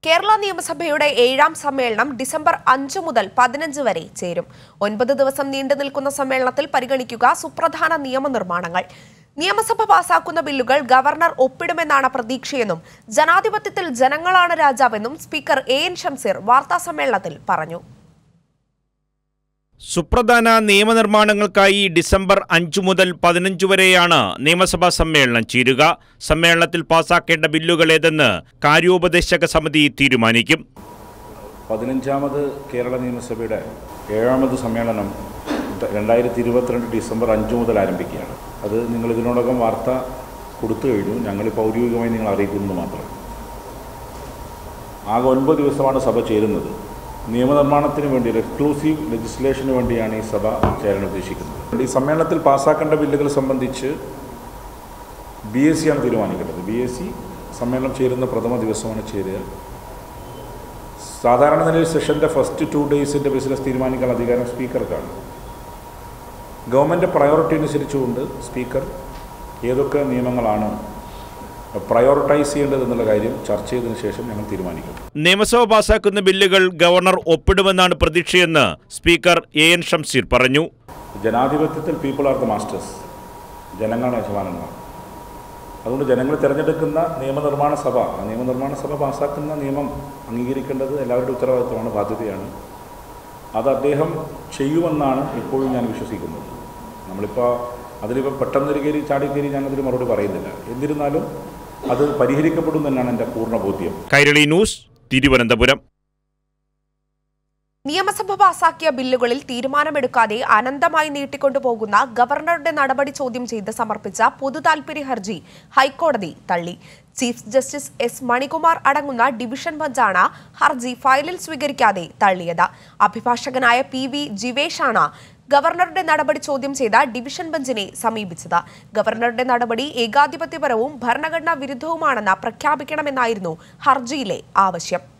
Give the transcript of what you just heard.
കേരള നിയമസഭയുടെ 7ാം സമ്മേളനം ഡിസംബർ 5 മുതൽ 15 വരെ ചേരും. 9 ദിവസം നീണ്ടുനിൽക്കുന്ന സമ്മേളനത്തിൽ പരിഗണിക്കുക സുപ്രധാന നിയമനിർമ്മാണങ്ങൾ. നിയമസഭ പാസാക്കുന്ന ബില്ലുകൾ ഗവർണർ ഒപ്പിടുമെന്നാണ് പ്രതീക്ഷയെന്നും ജനാധിപത്യത്തിൽ ജനങ്ങളാണ് രാജാവെന്നും സ്പീക്കർ എൻ ഷംസീർ വാർത്താസമ്മേളനത്തിൽ പറഞ്ഞു. സുപ്രധാന നിയമനിർമ്മാണങ്ങൾക്കായി ഡിസംബർ 5 മുതൽ 15 വരെയാണ് നിയമസഭാ സമ്മേളനം ചേരുക. സമ്മേളനത്തിൽ പാസാക്കേണ്ട ബില്ലുകൾ ഏതെന്ന് കാര്യോപദേശക സമിതി തീരുമാനിക്കും. 15ാമത് കേരള നിയമസഭയുടെ 7ാമത് സമ്മേളനം 2022 ഡിസംബർ 5 മുതൽ ആരംഭിക്കുകയാണ്. അത് നിങ്ങൾ ഇതിനോടകം വാർത്ത കൊടുത്തു കഴിഞ്ഞു. ഞങ്ങളിപ്പോൾ ഔദ്യോഗികമായി നിങ്ങൾ അറിയിക്കുന്നത് മാത്രം. ആകെ 9 ദിവസമാണ് സഭ ചേരുന്നത്. നിയമനിർമ്മാണത്തിന് വേണ്ടി എക്സ്ക്ലൂസീവ് ലെജിസ്ലേഷന് വേണ്ടിയാണ് ഈ സഭ ചേരാൻ ഉദ്ദേശിക്കുന്നത്. ഈ സമ്മേളനത്തിൽ പാസ്സാക്കേണ്ട ബില്ലുകൾ സംബന്ധിച്ച് BSc ആണ് തീരുമാനിക്കേണ്ടത്. BSc സമ്മേളനം ചേരുന്ന പ്രഥമ ദിവസമാണ് ചേരുക. സാധാരണ നിലയിൽ സെഷൻ്റെ ഫസ്റ്റ് 2 ഡേയ്സിൻ്റെ ബിസിനസ് തീരുമാനിക്കാൻ അധികാരം സ്പീക്കർക്കാണ്. ഗവൺമെൻറ് പ്രയോറിറ്റി അനുസരിച്ചുകൊണ്ട് സ്പീക്കർ ഏതൊക്കെ നിയമങ്ങളാണ് പ്രയോറിറ്റൈസ് ചെയ്യേണ്ടതെന്നുള്ള കാര്യം ചർച്ച ചെയ്തതിനു ശേഷം ഞങ്ങൾ തീരുമാനിക്കും. നിയമസഭ പാസാക്കുന്ന ബില്ലുകൾ ഗവർണർ ഒപ്പിടുമെന്നാണ് പ്രതീക്ഷയെന്ന് സ്പീക്കർ എൻ ഷംസീർ പറഞ്ഞു. ജനാധിപത്യത്തിൽ പീപ്പിൾ ആർ ദ മാസ്റ്റേഴ്സ്, ജനങ്ങളാണ് യജമാനന്മാർ. അതുകൊണ്ട് ജനങ്ങൾ തിരഞ്ഞെടുക്കുന്ന നിയമനിർമ്മാണ സഭ പാസാക്കുന്ന നിയമം അംഗീകരിക്കേണ്ടത് എല്ലാവരുടെയും ഉത്തരവാദിത്വമാണ്, ബാധ്യതയാണ്. അത് അദ്ദേഹം ചെയ്യുമെന്നാണ് ഇപ്പോഴും ഞാൻ വിശ്വസിക്കുന്നത്. നമ്മളിപ്പോൾ അതിലിപ്പോൾ പെട്ടെന്നൊരു കയറി ചാടിക്കയറി ഞാനതിന് മറുപടി പറയുന്നില്ല. എന്നിരുന്നാലും അത് പരിഹരിക്കപ്പെടും എന്നാണ് എൻ്റെ പൂർണ്ണ ബോധ്യം. കൈരളി ന്യൂസ്, തിരുവനന്തപുരം. നിയമസഭ പാസാക്കിയ ബില്ലുകളിൽ തീരുമാനമെടുക്കാതെ അനന്തമായി നീട്ടിക്കൊണ്ടുപോകുന്ന ഗവർണറുടെ നടപടി ചോദ്യം ചെയ്ത് സമർപ്പിച്ച പൊതുതാൽപര്യ ഹർജി ഹൈക്കോടതി തള്ളി. Chief justice S. മണികുമാർ അടങ്ങുന്ന ഡിവിഷൻ ബെഞ്ചാണ് ഹർജി ഫയലിൽ സ്വീകരിക്കാതെ തള്ളിയത്. അഭിഭാഷകനായ PV ജിവേഷാണ് ഗവർണറുടെ നടപടി ചോദ്യം ചെയ്ത ഡിവിഷൻ ബെഞ്ചിനെ സമീപിച്ചത്. ഗവർണറുടെ നടപടി ഏകാധിപത്യപരവും ഭരണഘടനാ വിരുദ്ധവുമാണെന്ന് പ്രഖ്യാപിക്കണമെന്നായിരുന്നു ഹർജിയിലെ ആവശ്യം.